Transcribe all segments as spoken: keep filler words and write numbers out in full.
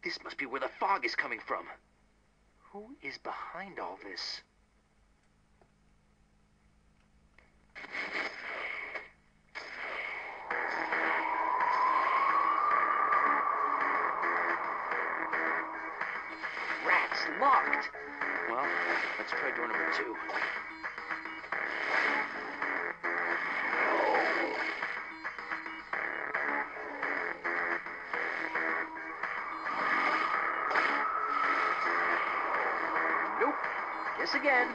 This must be where the fog is coming from. Who is behind all this? Rats, locked! Well, let's try door number two. Nope. Guess again.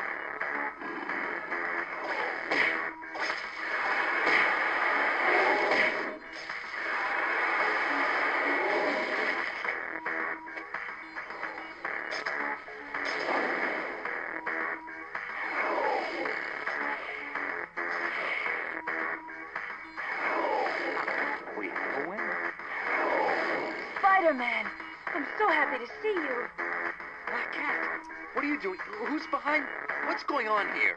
We have a winner. Spider-Man! I'm so happy to see you. Black Cat, what are you doing? Who's behind? What's going on here?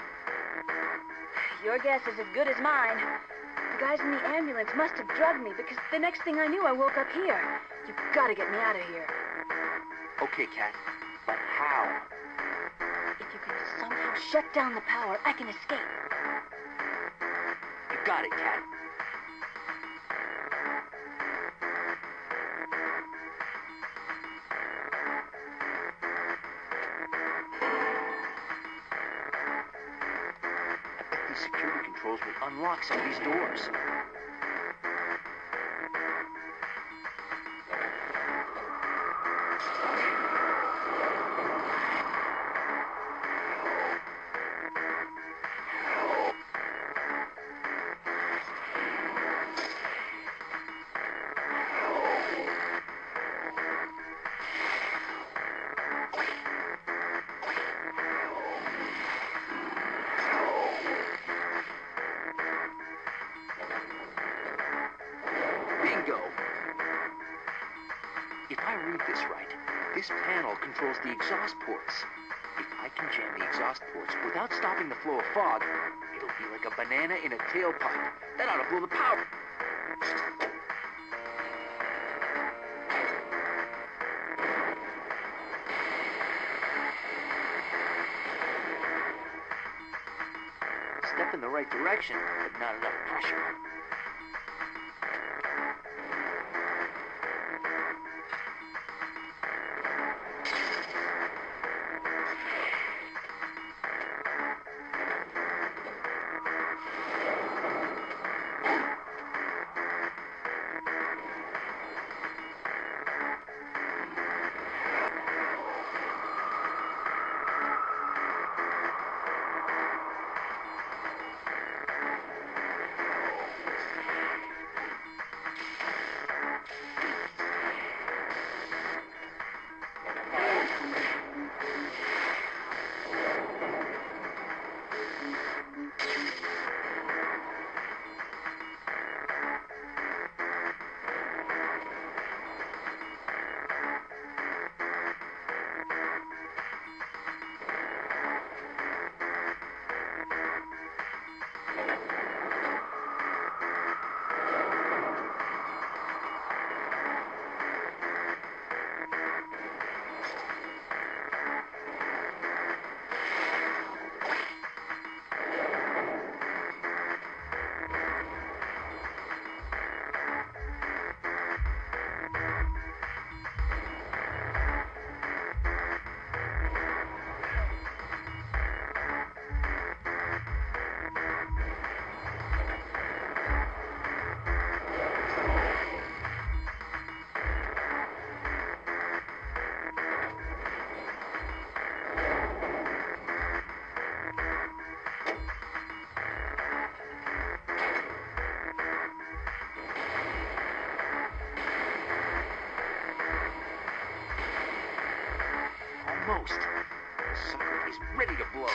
Your guess is as good as mine. The guys in the ambulance must have drugged me because the next thing I knew I woke up here. You've gotta get me out of here. Okay, Cat, but how? If you can somehow shut down the power, I can escape. You got it, Cat. I bet these security controls will unlock some of these doors. Bingo! If I read this right, this panel controls the exhaust ports. If I can jam the exhaust ports without stopping the flow of fog, it'll be like a banana in a tailpipe. That ought to blow the power. Step in the right direction, but not enough pressure. Almost. The sucker is ready to blow.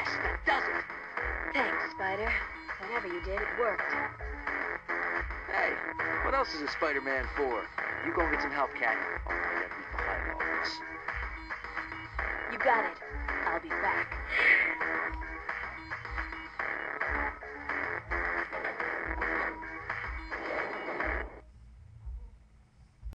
Yes, that does it. Thanks, Spider. Whatever you did, it worked. Hey, what else is a Spider-Man for? You go and get some help, Cat. Oh, I gotta leave behind all this. You got it. I'll be back.